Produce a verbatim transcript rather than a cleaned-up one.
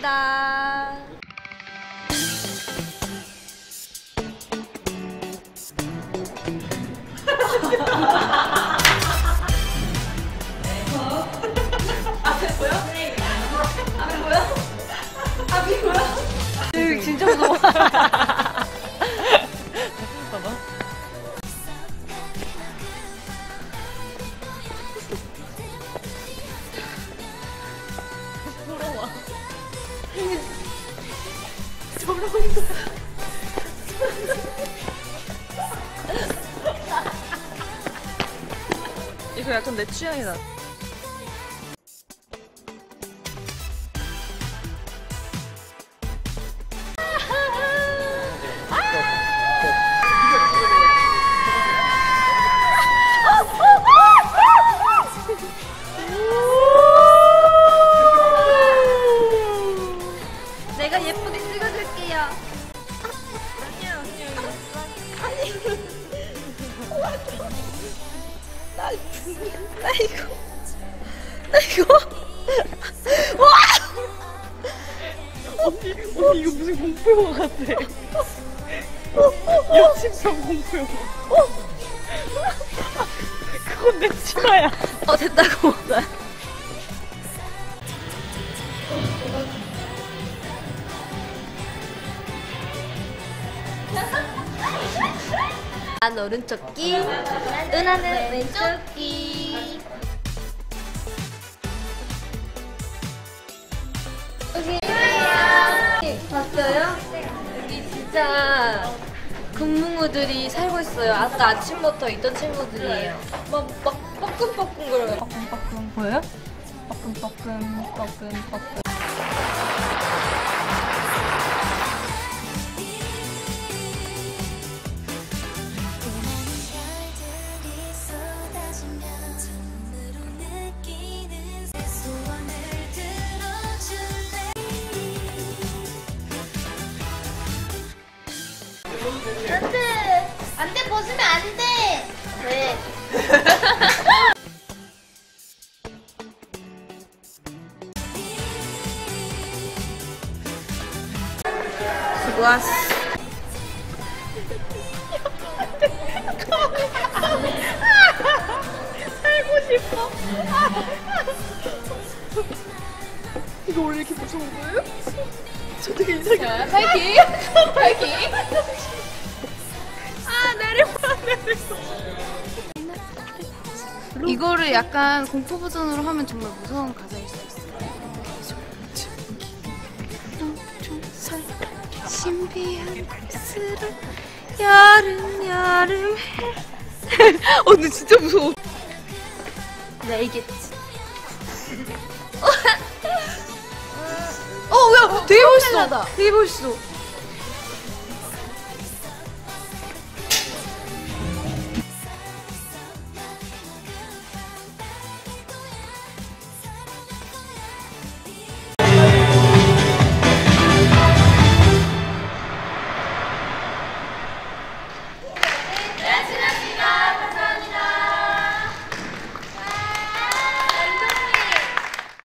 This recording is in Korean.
감사합니다. 앞에 보여? 앞에 보여? 앞이 보여? 여기 진짜 무서워. 봐봐. 부러워. 저러고 있어. 이거 약간 내 취향이다. 내가 예쁘게 찍어줄게요. 아니야, 아니야. 아니. 나, 나 이거. 나 이거. 와! 언니, 언니 이거 무슨 공포영화 같아. 여친병 공포영화. 그건 내 치마야. 어, 됐다고. 난 오른쪽 끼, 은하는 왼쪽 끼. 여기 봤어요? 여기 진짜 금붕어들이 살고 있어요. 아까 아침부터 있던 친구들이에요. 막, 막 뻐끔뻐끔거려요. 뻐끔뻐끔 보여요? 뻐끔뻐끔, 뻐끔뻐끔. 안돼! 안돼 벗으면 안돼! 왜? 수고하셨어. 살고 싶어. 이거 원래 이렇게 무서운 거예요? 저 되게 이상해. 파이팅! 파이팅! 아, 내려와, 내려와. 이거를 약간 공포 버전으로 하면 정말 무서운 가사일 수 있어요. 신비한 스를 여름 여름 어, 근데 진짜 무서워. 네 알겠지. 어, 야, 되게 멋있어. 되게 멋있어.